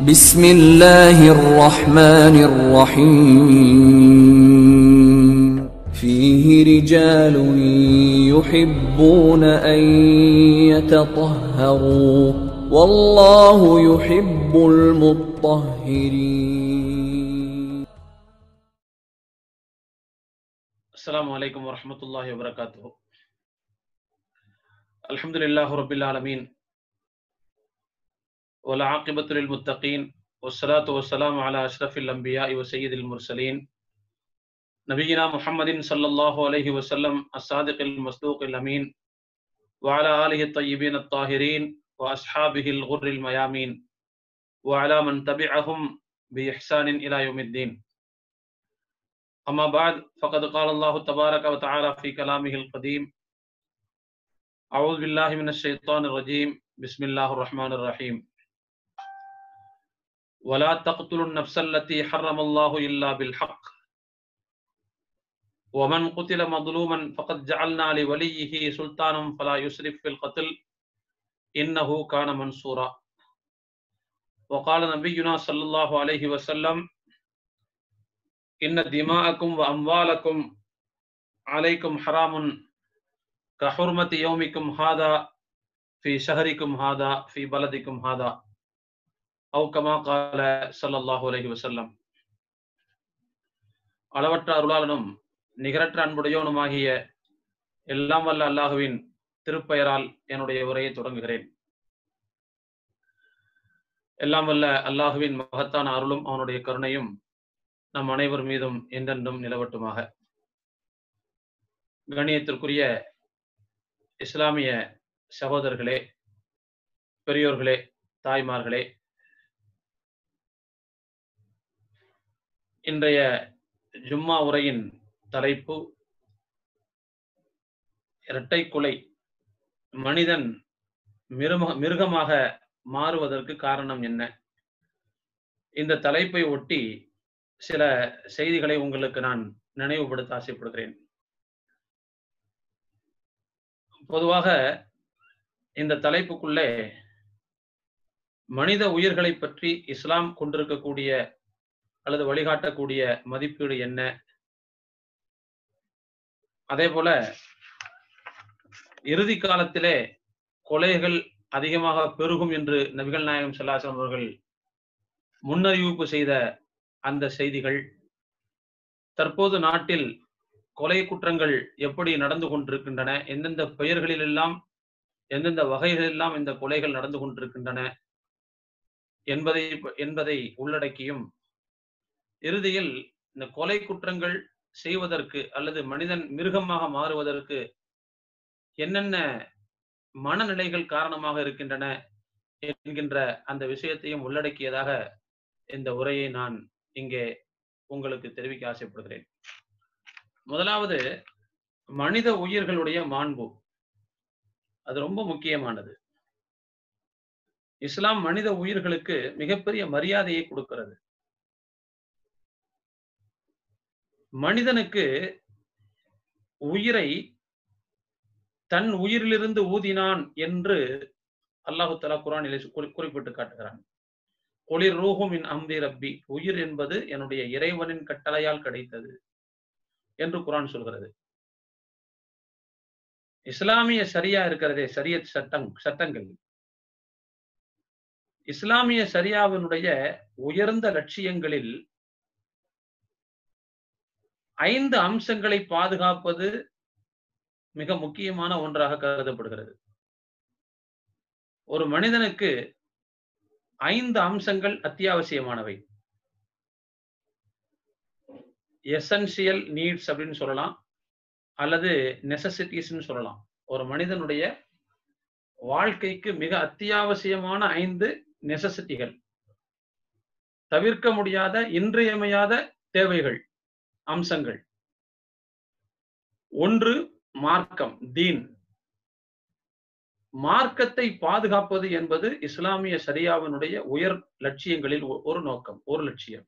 بسم الله الرحمن الرحيم فيه رجال يحبون أن يتطهروا والله يحب المطهرين. السلام عليكم ورحمة الله وبركاته. الحمد لله رب العالمين والعاقبة للمتقين والصلاة والسلام على أشرف الأنبياء وسيد المرسلين نبينا محمد صلى الله عليه وسلم الصادق المصدوق الأمين وعلى آله الطيبين الطاهرين وأصحابه الغر الميامين وعلى من تبعهم بإحسان إلى يوم الدين. أما بعد فقد قال الله تبارك وتعالى في كلامه القديم: أعوذ بالله من الشيطان الرجيم بسم الله الرحمن الرحيم ولا تقتلوا النفس التي حرم الله إلا بالحق ومن قتل مظلوما فقد جعلنا لوليه سلطانا فلا يسرف في القتل إنه كان منصورا. وقال نبينا صلى الله عليه وسلم: إن دماءكم وأموالكم عليكم حرام كحرمة يومكم هذا في شهركم هذا في بلدكم هذا أو كما قال صلى الله عليه وسلم. அளவற்ற அருளாளனும் நிகரற்ற அன்புடையவனுமாகிய எல்லாம் வல்ல அல்லாஹுவின் திருப்பெயரால் என்னுடைய உரையை தொடங்குகிறேன். எல்லாம் வல்ல அல்லாஹுவின் மகத்தான அருளும் அவனுடைய கருணையும் நம் அனைவர் மீதும் என்றென்றும் நிலவட்டுமாக. கண்ணியத்திற்குரிய இஸ்லாமிய சகோதரர்களே, பெரியோர்களே, தாய்மார்களே, இன்றைய ஜும்மா உரையின் தலைப்பு இரட்டை கொலை, மனிதன் மிருகமாக மாறுவதற்கு காரணம் என்ன? இந்த தலைப்பை ஒட்டி சில செய்திகளை உங்களுக்கு நான் நினைவுபடுத்த ஆசைப்படுகிறேன். பொதுவாக இந்த தலைப்புக்குள்ளே மனித உயிர்களை பற்றி இஸ்லாம் கொண்டிருக்கக்கூடிய அல்லது வழிகாட்டக்கூடிய மதிப்பீடு என்ன, அதே போல இறுதி காலத்திலே கொலைகள் அதிகமாக பெருகும் என்று நபிகள் நாயகம் ஸல்லல்லாஹு அலைஹி வஸல்லம் அவர்கள் முன்னறிவிப்பு செய்த அந்த செய்திகள், தற்போது நாட்டில் கொலை குற்றங்கள் எப்படி நடந்து கொண்டிருக்கின்றன, எந்தெந்த பெயர்களிலெல்லாம் எந்தெந்த வகைகளெல்லாம் இந்த கொலைகள் நடந்து கொண்டிருக்கின்றன என்பதை உள்ளடக்கியும், இறுதியில் இந்த கொலை குற்றங்கள் செய்வதற்கு அல்லது மனிதன் மிருகமாக மாறுவதற்கு என்னென்ன மனநிலைகள் காரணமாக இருக்கின்றன என்கின்ற அந்த விஷயத்தையும் உள்ளடக்கியதாக இந்த உரையை நான் இங்கே உங்களுக்கு தெரிவிக்க ஆசைப்படுகிறேன். முதலாவது, மனித உயிர்களுடைய மாண்பு. அது ரொம்ப முக்கியமானது. இஸ்லாம் மனித உயிர்களுக்கு மிகப்பெரிய மரியாதையை கொடுக்கிறது. மனிதனுக்கு உயிரை தன் உயிரிலிருந்து ஊதினான் என்று அல்லாஹு தஆலா குர்ஆனிலே குறிப்பிட்டு காட்டுகிறான். குலிர் ரூஹு மின் அம்ரி ரப்பி, உயிர் என்பது என்னுடைய இறைவனின் கட்டளையால் கிடைத்தது என்று குர்ஆன் சொல்கிறது. இஸ்லாமிய சரியா இருக்கிறதே, ஷரியத் சட்டங்கள், இஸ்லாமிய சரியாவினுடைய உயர்ந்த லட்சியங்களில் 5 அம்சங்களை பாதுகாப்பது மிக முக்கியமான ஒன்றாக கருதப்படுகிறது. ஒரு மனிதனுக்கு 5 அம்சங்கள் அத்தியாவசியமானவை. எசென்சியல் நீட்ஸ் அப்படின்னு சொல்லலாம், அல்லது நெசசிட்டிஸ்ன்னு சொல்லலாம். ஒரு மனிதனுடைய வாழ்க்கைக்கு மிக அத்தியாவசியமான 5 நெசசிட்டிகள், தவிர்க்க முடியாத இன்றியமையாத தேவைகள், அம்சங்கள். ஒன்று மார்க்கம், தீன். மார்க்கத்தை பாதுகாப்பது என்பது இஸ்லாமிய ஷரியாவினுடைய உயர் லட்சியங்களில் ஒரு நோக்கம், ஒரு லட்சியம்.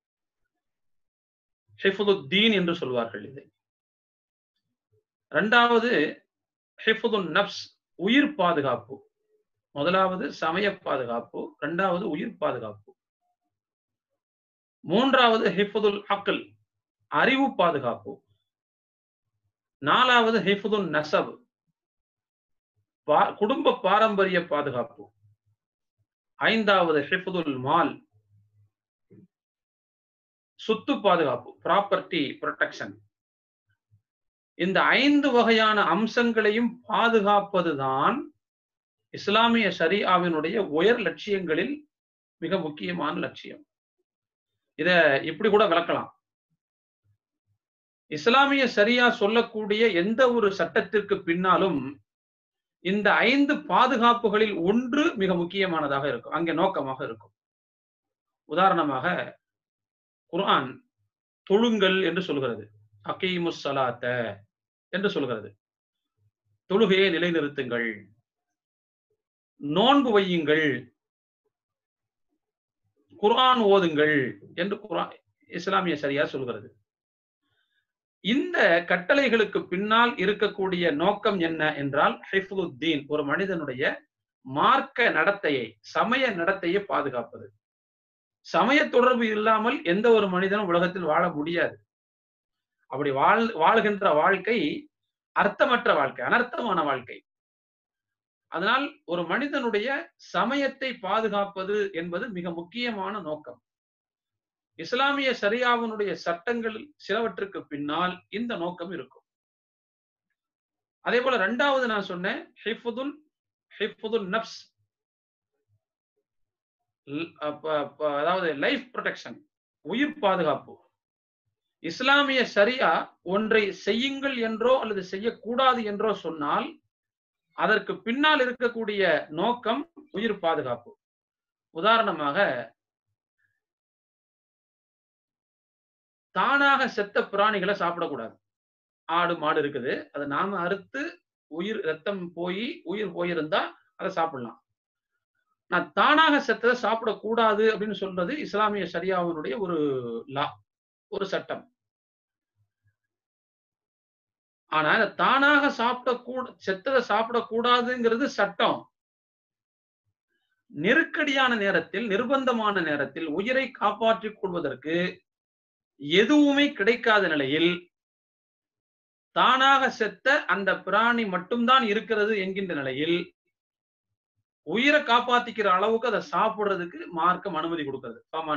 ஹிஃபுதுத் தீன் என்று சொல்வார்கள் இதை. இரண்டாவது ஹிஃபுதுன் நஃப்ஸ், உயிர் பாதுகாப்பு. முதலாவது சமய பாதுகாப்பு, இரண்டாவது உயிர் பாதுகாப்பு. மூன்றாவது ஹிஃபுதுல் அக்ல், அறிவு பாதுகாப்பு. நாலாவது ஹிஃபுதுன் நஸப், குடும்ப பாரம்பரிய பாதுகாப்பு. ஐந்தாவது ஹிஃபுதுல் மால், சொத்து பாதுகாப்பு, ப்ராப்பர்ட்டி ப்ரொடெக்ஷன். இந்த 5 வகையான அம்சங்களையும் பாதுகாப்பதுதான் இஸ்லாமிய ஷரியாவினுடைய உயர் லட்சியங்களில் மிக முக்கியமான லட்சியம். இத இப்படி கூட விளக்கலாம். இஸ்லாமிய ஷரியா சொல்லக்கூடிய எந்த ஒரு சட்டத்திற்கு பின்னாலும் இந்த 5 பாதுகாப்புகளில் ஒன்று மிக முக்கியமானதாக இருக்கும், அங்கே நோக்கமாக இருக்கும். உதாரணமாக குர்ஆன் தொழுங்கள் என்று சொல்கிறது, அகீமுஸ் ஸலாத்த என்று சொல்கிறது, தொழுகையை நிலைநிறுத்துங்கள், நோன்பு வையுங்கள், குர்ஆன் ஓதுங்கள் என்று இஸ்லாமிய ஷரியா சொல்கிறது. இந்த கட்டளைகளுக்கு பின்னால் இருக்கக்கூடிய நோக்கம் என்ன என்றால் ஹிஃபுதுத்தீன், ஒரு மனிதனுடைய மார்க்க நடத்தையை, சமய நடத்தையை பாதுகாப்பது. சமய தொடர்பு இல்லாமல் எந்த ஒரு மனிதனும் உலகத்தில் வாழ முடியாது. அப்படி வாழ்கின்ற வாழ்க்கை அர்த்தமற்ற வாழ்க்கை, அனர்த்தமான வாழ்க்கை. அதனால் ஒரு மனிதனுடைய சமயத்தை பாதுகாப்பது என்பது மிக முக்கியமான நோக்கம். இஸ்லாமிய ஷரியாவினுடைய சட்டங்கள் சிலவற்றுக்கு பின்னால் இந்த நோக்கம் இருக்கும். அதே போல இரண்டாவது நான் சொன்னேன் ஹிஃபுதுல் நஃப்ஸ், அதாவது லைஃப் ப்ரொடெக்ஷன், உயிர் பாதுகாப்பு. இஸ்லாமிய ஷரியா ஒன்றை செய்யுங்கள் என்றோ அல்லது செய்யக்கூடாது என்றோ சொன்னால் அதற்கு பின்னால் இருக்கக்கூடிய நோக்கம் உயிர் பாதுகாப்பு. உதாரணமாக தானாக செத்த பிராணிகளை சாப்பிடக்கூடாது. ஆடு மாடு இருக்குது, அதை நாம அறுத்து ரத்தம் போய் உயிர் போயிருந்தா அதை சாப்பிடலாம். நான் தானாக செத்ததை சாப்பிடக்கூடாது அப்படின்னு சொல்றது இஸ்லாமிய ஷரியாவினுடைய ஒரு லா, ஒரு சட்டம். ஆனா தானாக செத்ததை சாப்பிடக்கூடாதுங்கிறது சட்டம். நெருக்கடியான நேரத்தில், நிர்பந்தமான நேரத்தில் உயிரை காப்பாற்றிக் கொள்வதற்கு எதுவுமே கிடைக்காத நிலையில் தானாக செத்த அந்த பிராணி மட்டும்தான் இருக்கிறது என்கின்ற நிலையில் உயிரை காப்பாத்திக்கிற அளவுக்கு அதை சாப்பிடுறதுக்கு மார்க்கம் அனுமதி கொடுக்கிறது.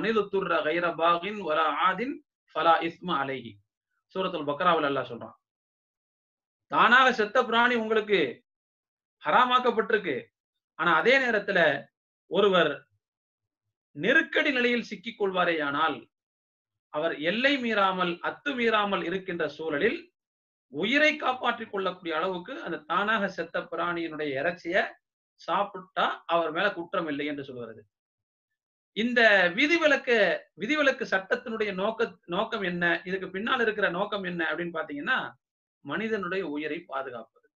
சூரத்துல் பக்ராவில் அல்லாஹ் சொல்றான், தானாக செத்த பிராணி உங்களுக்கு ஹராமாக்கப்பட்டிருக்கு. ஆனா அதே நேரத்துல ஒருவர் நெருக்கடி நிலையில் சிக்கிக் கொள்வாரேயானால், அவர் எல்லை மீறாமல் அத்துமீறாமல் இருக்கின்ற சூழலில் உயிரை காப்பாற்றிக் கொள்ளக்கூடிய அளவுக்கு அந்த தானாக செத்த பிராணியினுடைய இறைச்சிய சாப்பிட்டா அவர் மேல குற்றம் இல்லை என்று சொல்கிறது. இந்த விதிவிலக்கு சட்டத்தினுடைய நோக்கம் என்ன, இதுக்கு பின்னால் இருக்கிற நோக்கம் என்ன அப்படின்னு பாத்தீங்கன்னா, மனிதனுடைய உயிரை பாதுகாப்பது.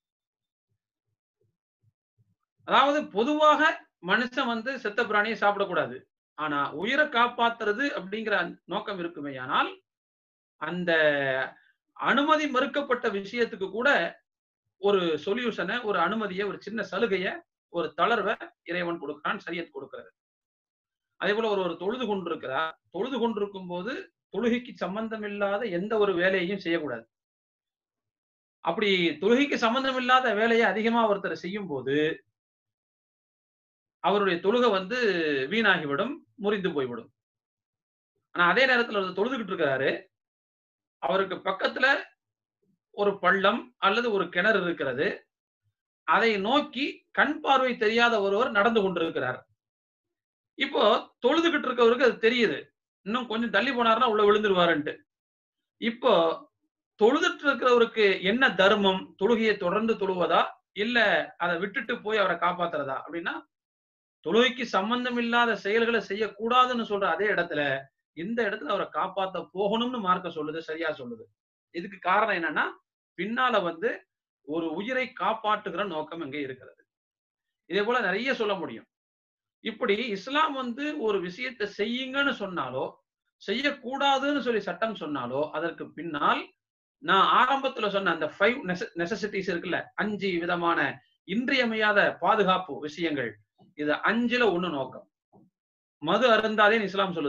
அதாவது பொதுவாக மனுஷன் செத்த பிராணியை சாப்பிடக்கூடாது. ஆனா உயிரை காப்பாத்துறது அப்படிங்கிற நோக்கம் இருக்குமேயானால் அந்த அனுமதி மறுக்கப்பட்ட விஷயத்துக்கு கூட ஒரு சொல்யூஷனை, ஒரு அனுமதியை, ஒரு சின்ன சலுகையை, ஒரு தளர்வை இறைவன் கொடுக்கிறான், ஷரியத் கொடுக்கிறது. அதே போல ஒரு தொழுது கொண்டிருக்கிறார், தொழுது கொண்டிருக்கும் போது தொழுகைக்கு சம்பந்தம் இல்லாத எந்த ஒரு வேலையையும் செய்யக்கூடாது. அப்படி தொழுகைக்கு சம்பந்தம் இல்லாத வேலையை அதிகமா ஒருத்தர் செய்யும் போது அவருடைய தொழுகை வீணாகிவிடும், முறிந்து போய்விடும். ஆனா அதே நேரத்தில் அவர் தொழுதுகிட்டு இருக்கிறாரு, அவருக்கு பக்கத்துல ஒரு பள்ளம் அல்லது ஒரு கிணறு இருக்கிறது, அதை நோக்கி கண் பார்வை தெரியாத ஒருவர் நடந்து கொண்டிருக்கிறார். இப்போ தொழுதுகிட்டு இருக்கவருக்கு அது தெரியுது, இன்னும் கொஞ்சம் தள்ளி போனார்னா உள்ள விழுந்துருவாருன்ட்டு. இப்போ தொழுதுட்டு இருக்கிறவருக்கு என்ன தர்மம், தொழுகையை தொடர்ந்து தொழுவதா இல்ல அதை விட்டுட்டு போய் அவரை காப்பாத்துறதா அப்படின்னா, தொழுகைக்கு சம்பந்தம் இல்லாத செயல்களை செய்யக்கூடாதுன்னு சொல்ற அதே இடத்துல இந்த இடத்துல அவரை காப்பாத்த போகணும்னு மார்க்க சொல்லுது, சரியா சொல்லுது. இதுக்கு காரணம் என்னன்னா, பின்னால ஒரு உயிரை காப்பாற்றுகிற நோக்கம் இங்கே இருக்கிறது. இதே போல நிறைய சொல்ல முடியும். இப்படி இஸ்லாம் ஒரு விஷயத்தை செய்யுங்கன்னு சொன்னாலோ, செய்யக்கூடாதுன்னு சொல்லி சட்டம் சொன்னாலோ, அதற்கு பின்னால் நான் ஆரம்பத்துல சொன்ன அந்த 5 நெசசிட்டிஸ் இருக்குல்ல, 5 விதமான இன்றியமையாத பாதுகாப்பு விஷயங்கள், இது 5ல 1 நோக்கம். மது அருந்தாதேன்னு இஸ்லாம் சொல்லுது,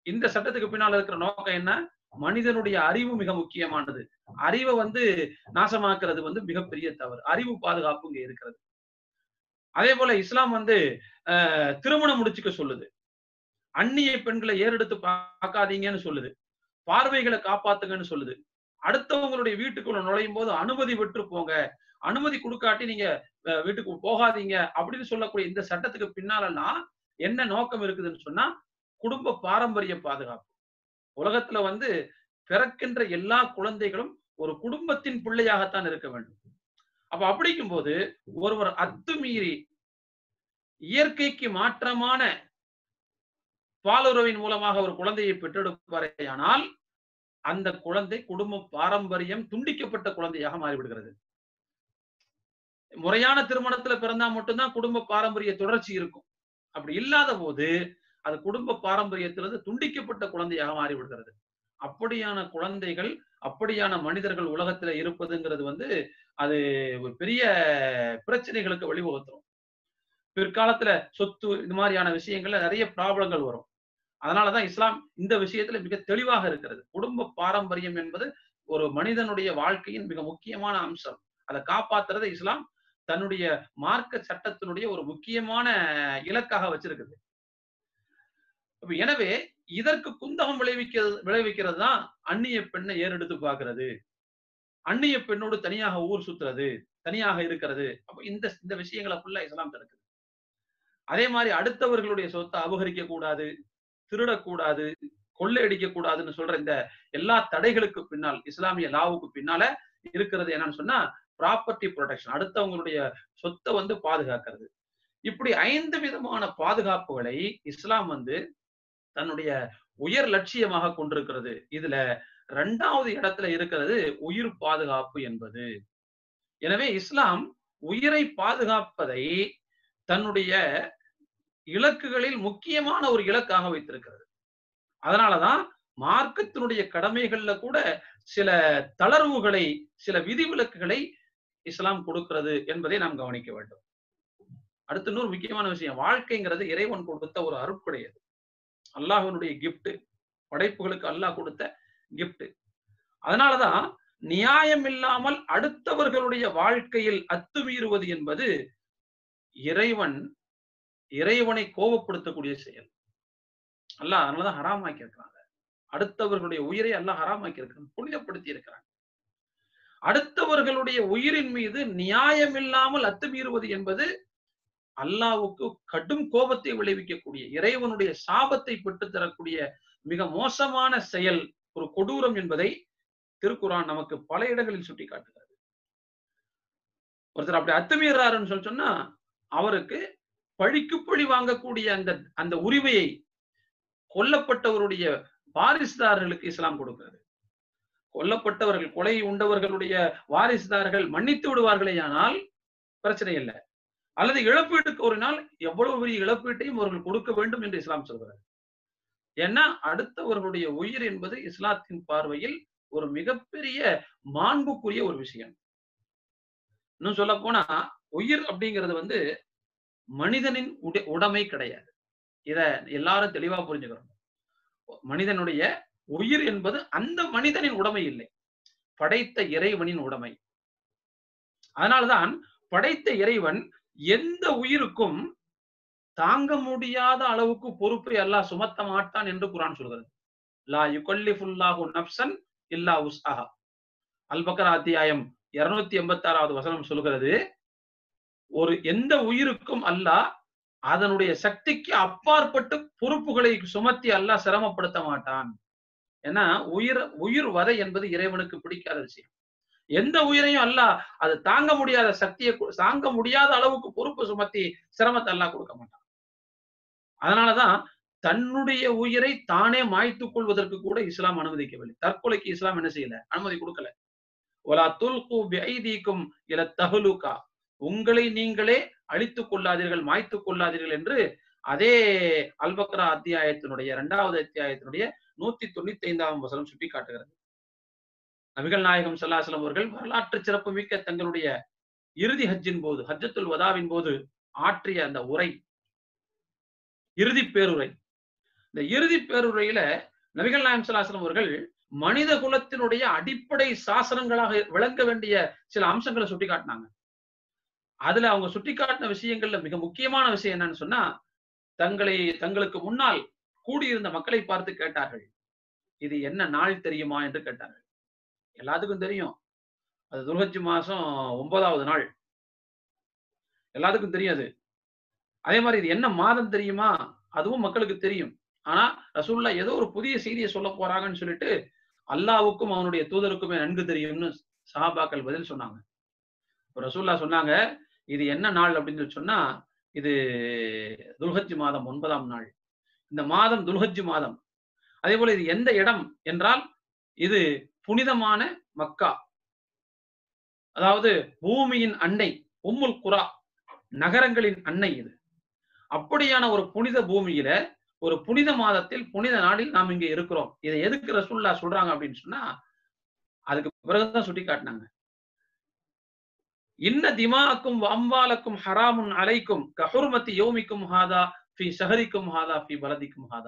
இந்த சட்டத்துக்கு பின்னால் இருக்கிற நோக்கம் என்ன? மனிதனுடைய அறிவு மிக முக்கியமானது. அறிவை நாசமாக்குறது மிகப்பெரிய தவறு. அறிவு பாதுகாப்பு இங்க இருக்கிறது. அதே போல இஸ்லாம் திருமணம் முடிச்சுக்க சொல்லுது. அந்நிய பெண்களை ஏறெடுத்து பார்க்காதீங்கன்னு சொல்லுது. பார்வைகளை காப்பாத்துங்கன்னு சொல்லுது. அடுத்தவங்களுடைய வீட்டுக்குள்ள நுழையும் போது அனுமதி பெற்று போங்க, அனுமதி கொடுக்காட்டி நீங்க வீட்டுக்கு போகாதீங்க அப்படின்னு சொல்லக்கூடிய இந்த சட்டத்துக்கு பின்னாலெல்லாம் என்ன நோக்கம் இருக்குதுன்னு சொன்னா, குடும்ப பாரம்பரிய பாதுகாப்பு. உலகத்துல பிறக்கின்ற எல்லா குழந்தைகளும் ஒரு குடும்பத்தின் பிள்ளையாகத்தான் இருக்க வேண்டும். அப்ப அப்படிக்கும் போது ஒருவர் அத்துமீறி இயற்கைக்கு மாற்றமான பாலுறவின் மூலமாக ஒரு குழந்தையை பெற்றெடுப்பாரேயானால் அந்த குழந்தை குடும்ப பாரம்பரியம் துண்டிக்கப்பட்ட குழந்தையாக மாறிவிடுகிறது. முறையான திருமணத்துல பிறந்தா மட்டும்தான் குடும்ப பாரம்பரிய தொடர்ச்சி இருக்கும். அப்படி இல்லாத போது அது குடும்ப பாரம்பரியத்திலிருந்து துண்டிக்கப்பட்ட குழந்தையாக மாறிவிடுகிறது. அப்படியான குழந்தைகள், அப்படியான மனிதர்கள் உலகத்துல இருப்பதுங்கிறது அது ஒரு பெரிய பிரச்சனைகளுக்கு வழிவகுத்துரும். பிற்காலத்துல சொத்து இந்த மாதிரியான விஷயங்கள்ல நிறைய ப்ராப்ளங்கள் வரும். அதனாலதான் இஸ்லாம் இந்த விஷயத்துல மிக தெளிவாக இருக்கிறது. குடும்ப பாரம்பரியம் என்பது ஒரு மனிதனுடைய வாழ்க்கையின் மிக முக்கியமான அம்சம். அதை காப்பாத்துறது இஸ்லாம் தன்னுடைய மார்க்க சட்டத்தினுடைய ஒரு முக்கியமான இலக்காக வச்சிருக்குது. எனவே இதற்கு குந்தகம் விளைவிக்கிறது தான் அந்நிய பெண்ணை ஏறெடுத்து பார்க்கிறது, அந்நிய பெண்ணோடு தனியாக ஊர் சுத்துறது, தனியாக இருக்கிறது. அப்ப இந்த விஷயங்களை ஃபுல்லா இஸ்லாம் தடுக்குது. அதே மாதிரி அடுத்தவர்களுடைய சொத்தை அபகரிக்க கூடாது, திருடக்கூடாது, கொள்ளையடிக்க கூடாதுன்னு சொல்ற இந்த எல்லா தடைகளுக்கு பின்னால், இஸ்லாமிய லாவுக்கு பின்னால இருக்கிறது என்னன்னு சொன்னா ப்ராப்பர்ட்டி ப்ரொடெக்ஷன், அடுத்தவங்களுடைய சொத்தை பாதுகாக்கிறது. இப்படி 5 விதமான பாதுகாப்புகளை இஸ்லாம் தன்னுடைய உயர் லட்சியமாக கொண்டிருக்கிறது. இதுல 2வது இடத்துல இருக்கிறது உயிர் பாதுகாப்பு என்பது. எனவே இஸ்லாம் உயிரை பாதுகாப்பதை தன்னுடைய இலக்குகளில் முக்கியமான ஒரு இலக்காக வைத்திருக்கிறது. அதனாலதான் மார்க்கத்தினுடைய கடமைகள்ல கூட சில தளர்வுகளை, சில விதிவிலக்குகளை இஸ்லாம் கொடுக்கிறது என்பதை நாம் கவனிக்க வேண்டும். அடுத்து இன்னொரு முக்கியமான விஷயம், வாழ்க்கைங்கிறது இறைவன் கொடுத்த ஒரு அருட்கொடை. அது அல்லாஹ்வினுடைய கிஃப்ட், படைப்புகளுக்கு அல்லாஹ் கொடுத்த கிஃப்ட். அதனாலதான் நியாயம் இல்லாமல் அடுத்தவர்களுடைய வாழ்க்கையில் அத்துமீறுவது என்பது இறைவனை கோபப்படுத்தக்கூடிய செயல். அல்லாஹ் அதனாலதான் ஹராமாக்கி இருக்கிறாங்க. அடுத்தவர்களுடைய உயிரை அல்லாஹ் ஹராமாக்கி இருக்கிறாங்க, புனிதப்படுத்தி இருக்கிறாங்க. அடுத்தவர்களுடைய உயிரின் மீது நியாயம் இல்லாமல் அத்துமீறுவது என்பது அல்லாஹ்வுக்கு கடும் கோபத்தை விளைவிக்கக்கூடிய, இறைவனுடைய சாபத்தை பெற்று தரக்கூடிய மிக மோசமான செயல், ஒரு கொடூரம் என்பதை திருக்குர்ஆன் நமக்கு பல இடங்களில் சுட்டி காட்டுகிறது. ஒருத்தர் அப்படி அத்துமீறாருன்னு சொன்னா அவருக்கு பழிக்கு பழி வாங்கக்கூடிய அந்த உரிமையை கொல்லப்பட்டவருடைய வாரிசுதாரர்களுக்கு இஸ்லாம் கொடுக்கிறது. கொல்லப்பட்டவர்கள், கொலை உண்டவர்களுடைய வாரிசுதாரர்கள் மன்னித்து விடுவார்களேயானால் பிரச்சனை இல்லை. அல்லது இழப்பீட்டு கோரினால் எவ்வளவு பெரிய இழப்பீட்டையும் அவர்கள் கொடுக்க வேண்டும் என்று இஸ்லாம் சொல்கிறார். ஏன்னா அடுத்தவர்களுடைய உயிர் என்பது இஸ்லாத்தின் பார்வையில் ஒரு மிகப்பெரிய மாண்புக்குரிய ஒரு விஷயம். இன்னும் சொல்ல போனா உயிர் அப்படிங்கிறது மனிதனின் உடைமை கிடையாது. இத எல்லாரும் தெளிவா புரிஞ்சுக்கிறோம். மனிதனுடைய உயிர் என்பது அந்த மனிதனின் உடைமை இல்லை, படைத்த இறைவனின் உடைமை. அதனால்தான் படைத்த இறைவன் எந்த உயிருக்கும் தாங்க முடியாத அளவுக்கு பொறுப்பை அல்லாஹ் சுமத்த மாட்டான் என்று குர்ஆன் சொல்கிறது. லா யுகல்லிஃபுல்லாஹு நஃப்ஸன் இல்லா உஸ்அஹா. அல்-பக்ரா அத்தியாயம் 286வது வசனம் சொல்கிறது, ஒரு எந்த உயிருக்கும் அல்லாஹ் அதனுடைய சக்திக்கு அப்பாற்பட்டு பொறுப்புகளை சுமத்தி அல்லாஹ் சிரமப்படுத்த மாட்டான். ஏன்னா உயிர் வதை என்பது இறைவனுக்கு பிடிக்காத விஷயம். எந்த உயிரையும் அல்லாஹ் அது தாங்க முடியாத சக்தியை, தாங்க முடியாத அளவுக்கு பொறுப்பு சுமத்தி சிரமத்தை அல்லாஹ் கொடுக்க மாட்டான். அதனாலதான் தன்னுடைய உயிரை தானே மாய்த்துக் கொள்வதற்கு கூட இஸ்லாம் அனுமதிக்கவில்லை. தற்கொலைக்கு இஸ்லாம் என்ன செய்யல, அனுமதி கொடுக்கல. வலா துல்கு பிஐதீக்கும் இல தஹ்லுகா, உங்களை நீங்களே அழித்துக் கொள்ளாதீர்கள், மாய்த்துக் கொள்ளாதீர்கள் என்று அதே அல்-பக்ரா அத்தியாயத்தினுடைய 2வது அத்தியாயத்தினுடைய 195ஆம் வசனம் சுட்டி காட்டுகிறது. நபிகள் நாயகம் ஸல்லல்லாஹு அலைஹி வஸல்லம் அவர்கள் வரலாற்று சிறப்பு மிக்க தங்களுடைய இறுதி ஹஜ்ஜின் போது, ஹஜ்ஜத்துல் வதாவின் போது ஆற்றிய அந்த உரை, இறுதி பேருரை, இந்த இறுதி பேருரையில நபிகள் நாயகம் ஸல்லல்லாஹு அலைஹி வஸல்லம் அவர்கள் மனித குலத்தினுடைய அடிப்படை சாசனங்களாக விளங்க வேண்டிய சில அம்சங்களை சுட்டி காட்டினாங்க. அதுல அவங்க சுட்டிக்காட்டின விஷயங்கள்ல மிக முக்கியமான விஷயம் என்னன்னு சொன்னா, தங்களுக்கு முன்னால் கூடியிருந்த மக்களை பார்த்து கேட்டார்கள், இது என்ன நாள் தெரியுமா என்று கேட்டார்கள். எல்லாத்துக்கும் தெரியும், அது துல்ஹஜ் மாசம் 9வது நாள், எல்லாத்துக்கும் தெரியும் அது. அதே மாதிரி இது என்ன மாதம் தெரியுமா, அதுவும் மக்களுக்கு தெரியும். ஆனா ரசூலுல்லாஹ் ஏதோ ஒரு புதிய செய்தியை சொல்ல போறாங்கன்னு சொல்லிட்டு அல்லாஹ்வுக்கும் அவனுடைய தூதருக்குமே நன்கு தெரியும்னு சஹாபாக்கள் பதில் சொன்னாங்க. ரசூலுல்லாஹ் சொன்னாங்க, இது என்ன நாள் அப்படின்னு சொன்னா, இது துல்ஹஜ் மாதம் 9ஆம் நாள். இந்த மாதம் துல்ஹஜ் மாதம். அதே போல இது எந்த இடம் என்றால், இது புனிதமான மக்கா, அதாவது பூமியின் அன்னை, உம்முல் குரா, நகரங்களின் அன்னை இது. அப்படியான ஒரு புனித பூமியில ஒரு புனித மாதத்தில் புனித நாளில் நாம் இங்க இருக்கிறோம். இதை எதுக்கு ரசூலுல்லாஹ் சொல்றாங்க அப்படின்னு சொன்னா, அதுக்கு பிறகுதான் சுட்டி காட்டினாங்க. இன்ன திமாக்கும் அம்வாலக்கும் ஹராமுன் அலைக்கும் கஹுர்மத்தி யௌமிக்கும் ஹாதா ஃபி ஷஹரிக்கும் ஹாதா ஃபி பலதிக்கும் ஹாதா.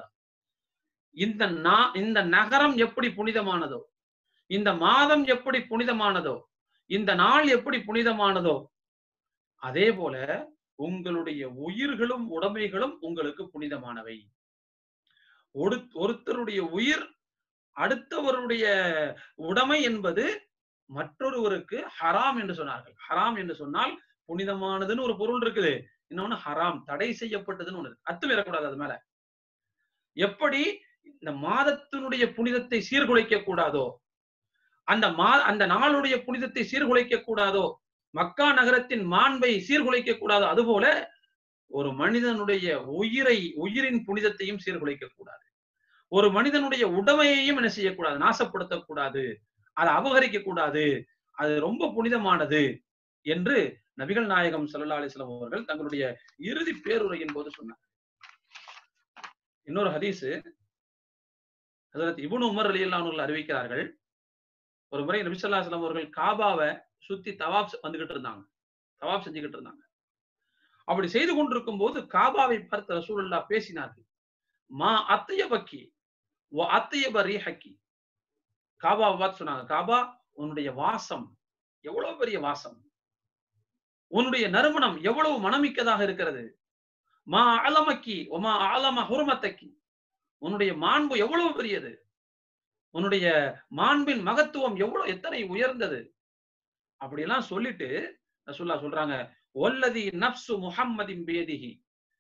இந்த நகரம் எப்படி புனிதமானதோ, இந்த மாதம் எப்படி புனிதமானதோ, இந்த நாள் எப்படி புனிதமானதோ, அதே போல உங்களுடைய உயிர்களும் உடைமைகளும் உங்களுக்கு புனிதமானவை. ஒருத்தருடைய உயிர் அடுத்தவருடைய உடைமை என்பது மற்றொருவருக்கு ஹராம் என்று சொன்னார்கள். ஹராம் என்று சொன்னால் புனிதமானதுன்னு ஒரு பொருள் இருக்குது, இன்னொன்னு ஹராம், தடை செய்யப்பட்டதுன்னு ஒண்ணு இருக்கு. அத்து வரக்கூடாது அது மேல. எப்படி இந்த மாதத்தினுடைய புனிதத்தை சீர்குலைக்க கூடாதோ, அந்த நாளுடைய புனிதத்தை சீர்குலைக்க கூடாதோ, மக்கா நகரத்தின் மாண்பை சீர்குலைக்க கூடாதோ, அதுபோல ஒரு மனிதனுடைய உயிரின் புனிதத்தையும் சீர்குலைக்க கூடாது. ஒரு மனிதனுடைய உடைமையையும் என்ன செய்யக்கூடாது, நாசப்படுத்தக்கூடாது, அதை அபகரிக்க கூடாது, அது ரொம்ப புனிதமானது என்று நபிகள் நாயகம் ஸல்லல்லாஹு அலைஹி வஸல்லம் அவர்கள் தங்களுடைய இறுதி பேருரையின் போது சொன்னார். இன்னொரு ஹதீஸ் ஹஜ்ரத் இப்னு உமர் ரலியல்லாஹு அன்ஹு அறிவிக்கிறார்கள், ஒரு முறை நபி ஸல்லல்லாஹு அலைஹி வஸல்லம் அவர்கள் காபாவை சுத்தி தவாப் செஞ்சுக்கிட்டு இருந்தாங்க. அப்படி செய்து கொண்டிருக்கும் போது காபாவை பார்த்து ரசூலுல்லாஹ் பேசினார்கள். மா அத்யபக்கி வ அத்யப ரீஹக்கி. காபாவை பார்த்து சொன்னாங்க, காபா, உன்னுடைய வாசம் எவ்வளவு பெரிய வாசம், உன்னுடைய நறுமணம் எவ்வளவு மனமிக்கதாக இருக்கிறது. மா அலமக்கி ஒமா அலம ஹுர்மத்தக்கி. உன்னுடைய மாண்பு எவ்வளவு பெரியது, உன்னுடைய மாண்பின் மகத்துவம் எத்தனை உயர்ந்தது. அப்படியெல்லாம் சொல்லிட்டு ரசூலுல்லாஹ் சொல்றாங்க, வல்லதி நஃப்சு முஹம்மதின் பியதிஹி.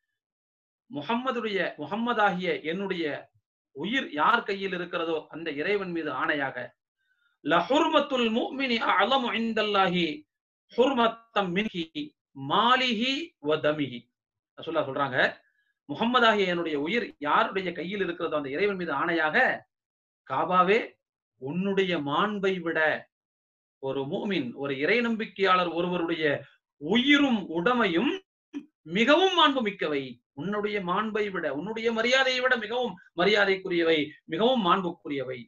முஹம்மதாகிய என்னுடைய உயிர் யார் கையில் இருக்கிறதோ அந்த இறைவன் மீது ஆணையாக, லஹுர்மத்துல் முஃமினி அஅலமு இன்தல்லாஹி ஹுர்மத்தம் மின்ஹி மாலிஹி வ தமிஹி. ரசூலுல்லாஹ் சொல்றாங்க, முஹம்மதாகிய என்னுடைய உயிர் யாருடைய கையில் இருக்கிறதோ அந்த இறைவன் மீது ஆணையாக, காபாவே, உன்னுடைய மாண்பை விட ஒரு மூமின், ஒரு இறை நம்பிக்கையாளர் ஒருவருடைய உயிரும் உடமையும் மிகவும் மாண்பு மிக்கவை. உன்னுடைய மாண்பை விட, உன்னுடைய மரியாதையை விட மிகவும் மரியாதைக்குரியவை, மிகவும் மாண்புக்குரியவை.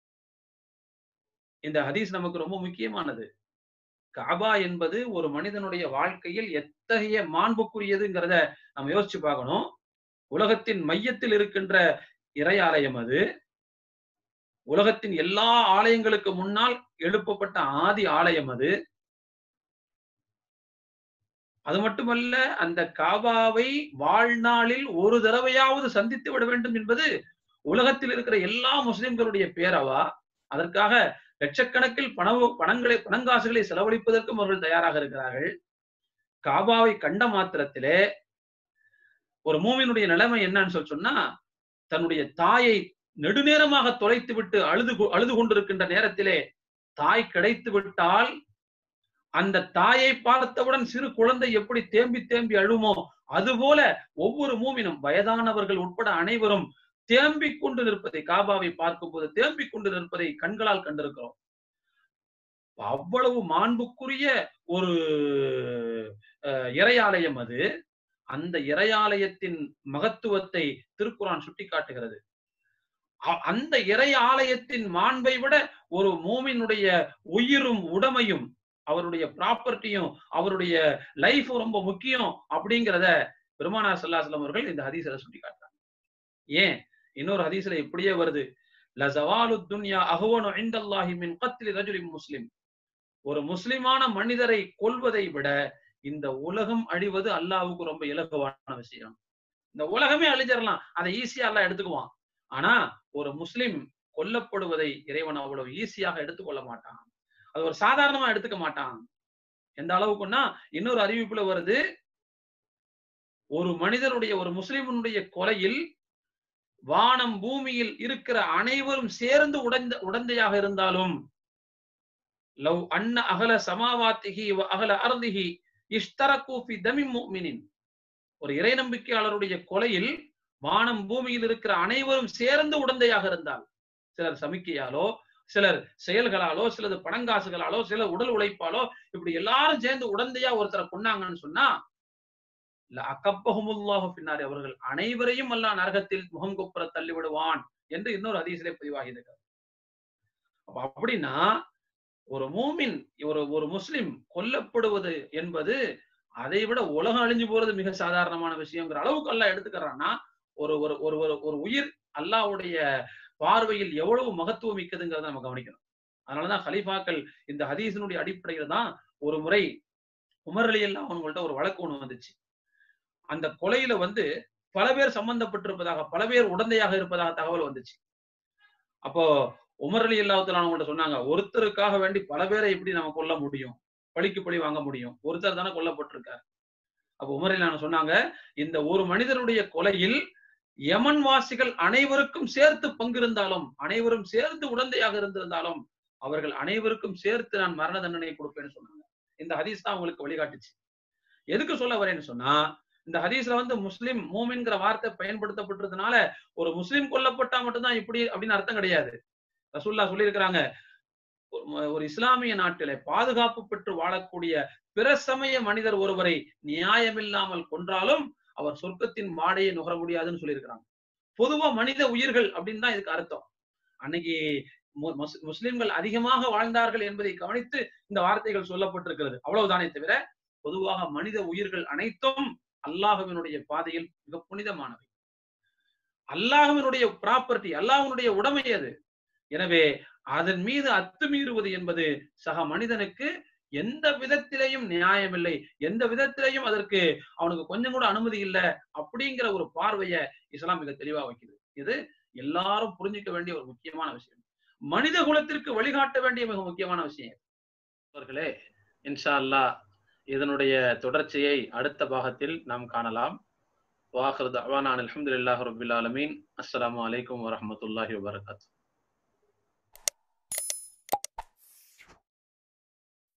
இந்த ஹதீஸ் நமக்கு ரொம்ப முக்கியமானது. காபா என்பது ஒரு மனிதனுடைய வாழ்க்கையில் எத்தகைய மாண்புக்குரியதுங்கிறத நம்ம யோசிச்சு பார்க்கணும். உலகத்தின் மையத்தில் இருக்கின்ற இறை ஆலயம் அது. உலகத்தின் எல்லா ஆலயங்களுக்கு முன்னால் எழுப்பப்பட்ட ஆதி ஆலயம் அது. அது மட்டுமல்ல, அந்த காபாவை வாழ்நாளில் ஒரு தடவையாவது சந்தித்து விட வேண்டும் என்பது உலகத்தில் இருக்கிற எல்லா முஸ்லிம்களுடைய பேரவா. அதற்காக லட்சக்கணக்கில் பணங்காசுகளை செலவழிப்பதற்கும் அவர்கள் தயாராக இருக்கிறார்கள். காபாவை கண்ட மாத்திரத்திலே ஒரு மூமினுடைய நிலைமை என்னன்னு சொன்னா, தன்னுடைய தாயை நெடுநேரமாக தொலைத்து விட்டு அழுது கொண்டிருக்கின்ற நேரத்திலே தாய் கிடைத்து விட்டால், அந்த தாயை பார்த்தவுடன் சிறு குழந்தை எப்படி தேம்பி தேம்பி அழுமோ அதுபோல ஒவ்வொரு மூமினும், வயதானவர்கள் உட்பட அனைவரும் தேம்பிக் கொண்டு நிற்பதை, காபாவை பார்க்கும் போது தேம்பிக் கொண்டு நிற்பதை கண்களால் கண்டிருக்கிறோம். அவ்வளவு மாண்புக்குரிய ஒரு இறையாலயம் அது. அந்த இறையாலயத்தின் மகத்துவத்தை திருக்குர்ஆன் சுட்டி காட்டுகிறது. அந்த இறை ஆலயத்தின் மாண்பை விட ஒரு மூமினுடைய உயிரும் உடமையும், அவருடைய ப்ராப்பர்ட்டியும், அவருடைய லைஃப் ரொம்ப முக்கியம் அப்படிங்கிறத பெருமானார் ஸல்லல்லாஹு அலைஹி வஸல்லம் அவர்கள் இந்த ஹதீஸ்ல சுட்டி காட்டுறாங்க. ஏன் இன்னொரு ஹதீஸ்ல இப்படியே வருது, லஸவாலு துன்யா அஹ்வனு இன்தல்லாஹி மின் கத்லி ரஜுலின் முஸ்லிம். ஒரு முஸ்லிமான மனிதரை கொல்வதை விட இந்த உலகம் அழிவது அல்லாஹ்வுக்கு ரொம்ப இலகுவான விஷயம். இந்த உலகமே அழிஞ்சிடலாம், அதை ஈஸியா அல்லாஹ் எடுத்துக்குவான். ஆனா ஒரு முஸ்லிம் கொல்லப்படுவதை இறைவன் அவ்வளவு ஈஸியாக எடுத்துக்கொள்ள மாட்டான். அது ஒரு சாதாரணமா எடுத்துக்க மாட்டான். எந்த அளவுக்குன்னா இன்னொரு அறிவிப்புல வருது, ஒரு மனிதனுடைய ஒரு முஸ்லிமுடைய கொலையில் வானம் பூமியில் இருக்கிற அனைவரும் சேர்ந்து உடந்தையாக இருந்தாலும், லவ் அன்ன அகல சமாவாத்திஹி வ அகல அர்திஹி இஷ்தரகு ஃபி தமி முஃமினின். ஒரு இறை நம்பிக்கையாளருடைய கொலையில் வானம் பூமியில் இருக்கிற அனைவரும் சேர்ந்து உடந்தையாக இருந்தால், சிலர் சமிக்கையாலோ, சிலர் செயல்களாலோ, சிலது பணங்காசுகளாலோ, சிலர் உடல் உழைப்பாலோ, இப்படி எல்லாரும் சேர்ந்து உடந்தையா ஒருத்தரை கொண்டாங்கன்னு சொன்னா, அகப்பஹுமுல்லாஹு பின்னாரி, அவர்கள் அனைவரையும் அல்லாஹ் நரகத்தில் முகம் குப்புற தள்ளிவிடுவான் என்று இன்னொரு ஹதீஸிலே பதிவாகி இருக்கிறது. அப்ப அப்படின்னா ஒரு மூமின், ஒரு முஸ்லிம் கொல்லப்படுவது என்பது அதை விட உலகம் அழிஞ்சு போறது மிக சாதாரணமான விஷயங்கிற அளவுக்கு அல்லாஹ் எடுத்துக்கிறான்னா, ஒரு ஒரு ஒரு ஒரு உயிர் அல்லாஹ்வுடைய பார்வையில் எவ்வளவு மகத்துவம் மிக்கதுங்கிறத நம்ம கவனிக்கணும். அதனாலதான் கலீஃபாக்கள் இந்த ஹதீஸினுடைய அடிப்படையில் தான் ஒரு முறை உமர் ரலியல்லாஹு அவங்கள்ட்ட ஒரு வழக்கு ஒண்ணு வந்துச்சு. அந்த கொலையில பல பேர் சம்பந்தப்பட்டிருப்பதாக, பல பேர் உடந்தையாக இருப்பதாக தகவல் வந்துச்சு. அப்போ உமர் ரலியல்லாஹு தஆலா அவங்கள்ட்ட சொன்னாங்க, ஒருத்தருக்காக வேண்டி பல பேரை எப்படி நம்ம கொல்ல முடியும், பழிக்கு பழி வாங்க முடியும், ஒருத்தர் தானே கொல்லப்பட்டிருக்கார். அப்ப உமர் ரலியல்லாஹு சொன்னாங்க, இந்த ஒரு மனிதனுடைய கொலையில் யமன் வாசிகள் அனைவருக்கும் சேர்த்து பங்கிருந்தாலும், அனைவரும் சேர்ந்து உடந்தையாக இருந்திருந்தாலும், அவர்கள் அனைவருக்கும் சேர்த்து நான் மரண தண்டனை கொடுப்பேன்னு சொன்னாங்க. இந்த ஹதீஸ் தான் உங்களுக்கு வழிகாட்டுச்சு. எதுக்கு சொல்ல வரேன்னு சொன்னா, இந்த ஹதீஸ்ல முஸ்லிம் மூமின்ங்கிற வார்த்தை பயன்படுத்தப்பட்டதுனால ஒரு முஸ்லிம் கொல்லப்பட்டா மட்டும்தான் இப்படி அப்படின்னு அர்த்தம் கிடையாது. ரசூலுல்லாஹ் சொல்லி இருக்கிறாங்க, ஒரு இஸ்லாமிய நாட்டிலே பாதுகாப்பு பெற்று வாழக்கூடிய பிற சமய மனிதர் ஒருவரை நியாயமில்லாமல் கொன்றாலும் அவர் சொர்க்கத்தின் மாடையை நுகர முடியாதுன்னு சொல்லியிருக்கிறாங்க. பொதுவா மனித உயிர்கள் அப்படின்னு தான் இதுக்கு அர்த்தம். அன்னைக்கு முஸ்லிம்கள் அதிகமாக வாழ்ந்தார்கள் என்பதை கவனித்து இந்த வார்த்தைகள் சொல்லப்பட்டிருக்கிறது, அவ்வளவுதானே தவிர பொதுவாக மனித உயிர்கள் அனைத்தும் அல்லாஹ்வினுடைய பாதையில் மிக புனிதமானவை. அல்லாஹ்வினுடைய ப்ராப்பர்ட்டி, அல்லாஹ்வினுடைய உடைமை அது. எனவே அதன் மீது அத்துமீறுவது என்பது சக மனிதனுக்கு எந்த விதத்திலேயும் நியாயம் இல்லை, எந்த விதத்திலேயும் அதற்கு அவனுக்கு கொஞ்சம் கூட அனுமதி இல்லை அப்படிங்கிற ஒரு பார்வையை இஸ்லாம் மிக தெளிவா வைக்குது. இது எல்லாரும் புரிஞ்சுக்க வேண்டிய ஒரு முக்கியமான விஷயம், மனித குலத்திற்கு வழிகாட்ட வேண்டிய மிக முக்கியமான விஷயம். அவர்களே, இன்ஷா அல்லாஹ் இதனுடைய தொடர்ச்சியை அடுத்த பாகத்தில் நாம் காணலாம். வாஹிரு தஅவானா அல்ஹம்துலில்லாஹி ரப்பில் ஆலமீன். அஸ்ஸலாமு அலைக்கும் வரஹ்மத்துல்லாஹி வபரகாத்துஹு.